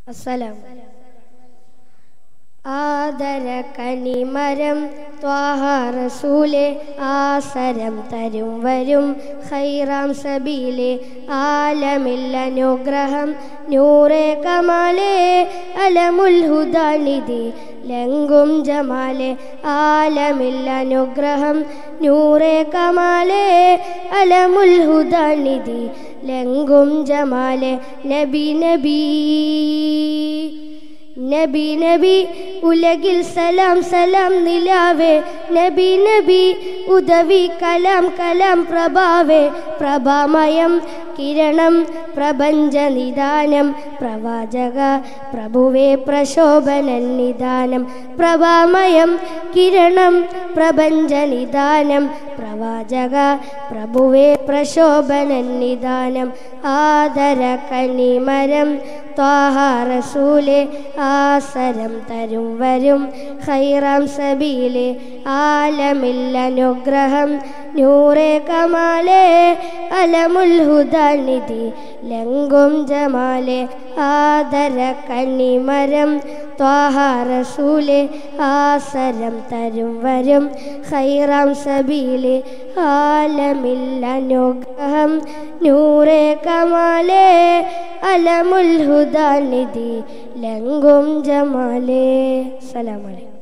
അസ്സലാം. ആദര കനിമരം ത്വാഹ റസൂലേ, ആസരം തരും വരും ഖൈറാം സബീലേ, ആലമിൽ അനുഗ്രഹം നൂറേ കമാലേ, അലമുൽ ഹുദാനിധി ലംഘും ജമാലേ, ആലമിൽ അനുഗ്രഹം നൂറേ കമാലേ, അലമുൽ ഹുദാനിധി ലംഘും ജമാലേ. നബി നബി നബി നബി ഉലകിൽ സലാം സലാം നിലാവേ, നബി നബി ഉദവി കലാം കലാം പ്രഭാവേ, പ്രഭാമയം കിരണം പ്രപഞ്ച നിദാനം, പ്രവാചക പ്രഭുവേ പ്രശോഭനനിദാനം, പ്രഭാമയം കിരണം പ്രപഞ്ച നിദാനം, പ്രവാചക പ്രഭുവേ പ്രശോഭനനിദാനം. ആദര കനിമരം ത്വാഹ റസൂലേ, ആസരം തരും വരും ഖൈറാം സബീലേ, ആലമിൽ അനുഗ്രഹം നൂറേ കമാലേ, അലമുൽ ഹുദാനിധി ലംഘും ജമാലേ. ആദര കനിമരം ത്വാഹ റസൂലേ, ആസരം തരും വരും ഖൈറാം സബീലേ, ആലമിൽ അനുഗ്രഹം നൂറേ കമാലേ, അലമുൽ ഹുദാനിധി ലംഘും ജമാലേ. സലാം അലൈക്കും.